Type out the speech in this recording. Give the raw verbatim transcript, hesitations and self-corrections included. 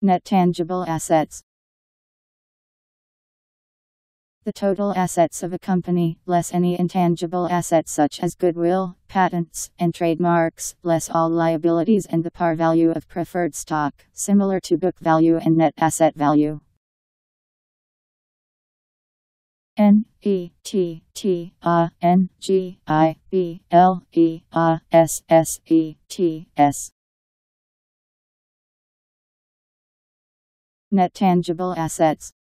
Net tangible assets. The total assets of a company, less any intangible assets such as goodwill, patents, and trademarks, less all liabilities and the par value of preferred stock, similar to book value and net asset value. N E T T A N G I B L E A S S E T S. Net tangible assets.